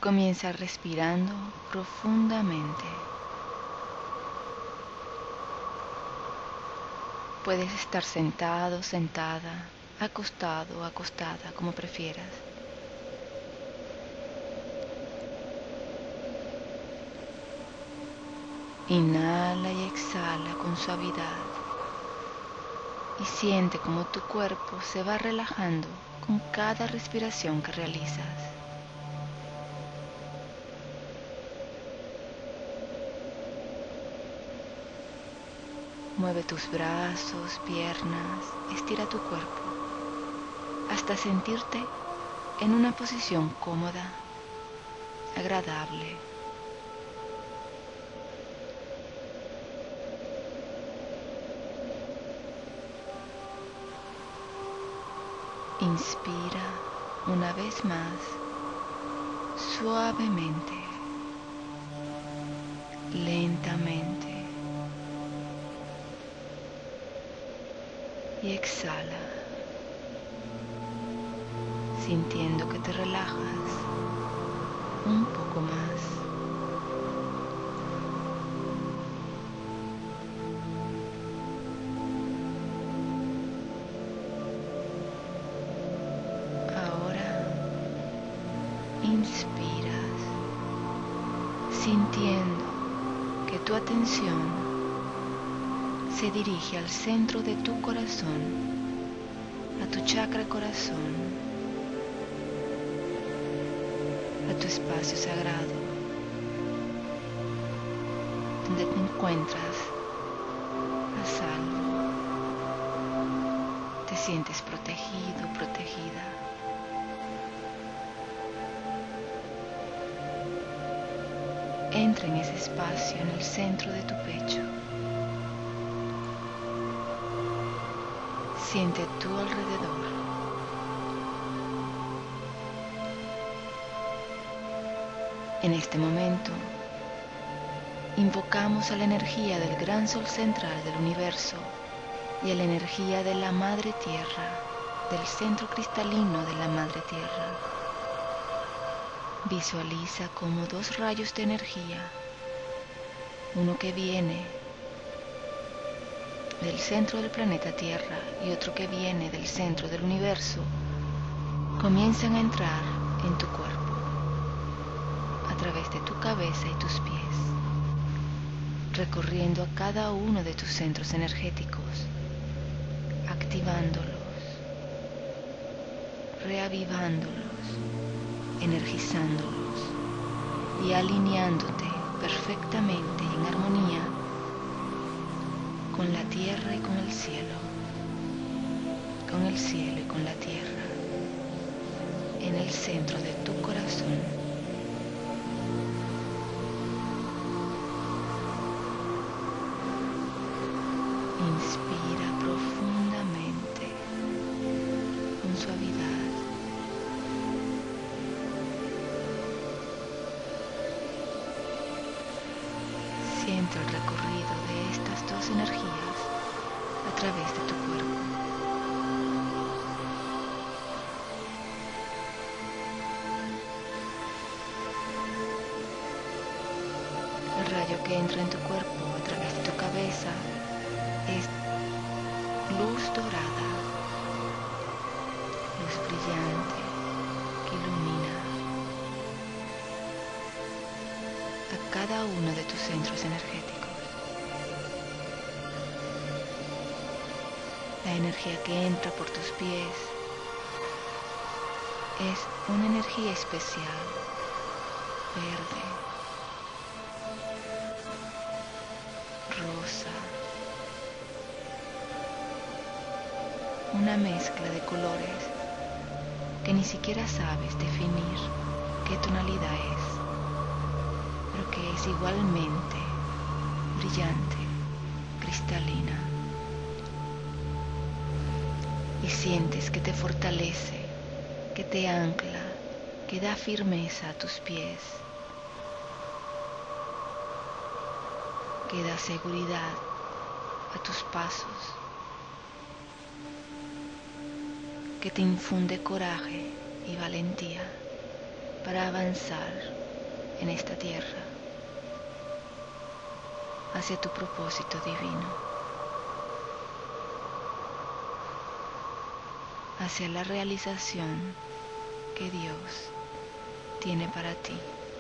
Comienza respirando profundamente. Puedes estar sentado, sentada, acostado o acostada, como prefieras. Inhala y exhala con suavidad y siente cómo tu cuerpo se va relajando con cada respiración que realizas. Mueve tus brazos, piernas, estira tu cuerpo hasta sentirte en una posición cómoda, agradable. Inspira una vez más, suavemente, lentamente. Y exhala, sintiendo que te relajas un poco más. Ahora inspiras, sintiendo que tu atención se dirige al centro de tu corazón, a tu chakra corazón, a tu espacio sagrado, donde te encuentras a salvo, te sientes protegido, protegida. Entra en ese espacio en el centro de tu pecho. Siente a tu alrededor. En este momento, invocamos a la energía del gran sol central del universo y a la energía de la Madre Tierra, del centro cristalino de la Madre Tierra. Visualiza como dos rayos de energía, uno que viene del centro del planeta Tierra y otro que viene del centro del universo, comienzan a entrar en tu cuerpo, a través de tu cabeza y tus pies, recorriendo a cada uno de tus centros energéticos, activándolos, reavivándolos, energizándolos y alineándote perfectamente y en armonía con la tierra y con el cielo y con la tierra, en el centro de tu corazón. Inspira profundamente, con suavidad. Siente el recorrido de estas dos energías a través de tu cuerpo. El rayo que entra en tu cuerpo a través de tu cabeza es luz dorada, luz brillante que ilumina a cada uno de tus centros energéticos. La energía que entra por tus pies es una energía especial, verde, rosa, una mezcla de colores que ni siquiera sabes definir qué tonalidad es, pero que es igualmente brillante, cristalina. Y sientes que te fortalece, que te ancla, que da firmeza a tus pies, que da seguridad a tus pasos, que te infunde coraje y valentía. para avanzar en esta tierra hacia tu propósito divino, hacia la realización que Dios tiene para ti.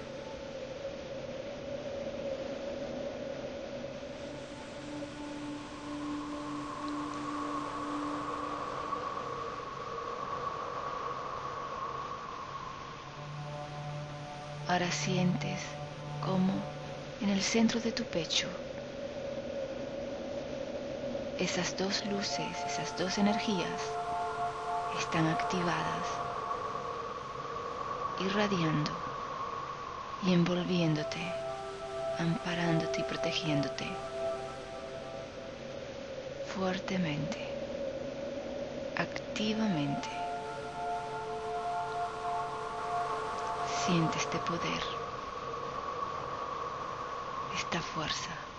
Ahora sientes como en el centro de tu pecho esas dos luces, esas dos energías están activadas, irradiando y envolviéndote, amparándote y protegiéndote fuertemente, activamente. Siente este poder, esta fuerza.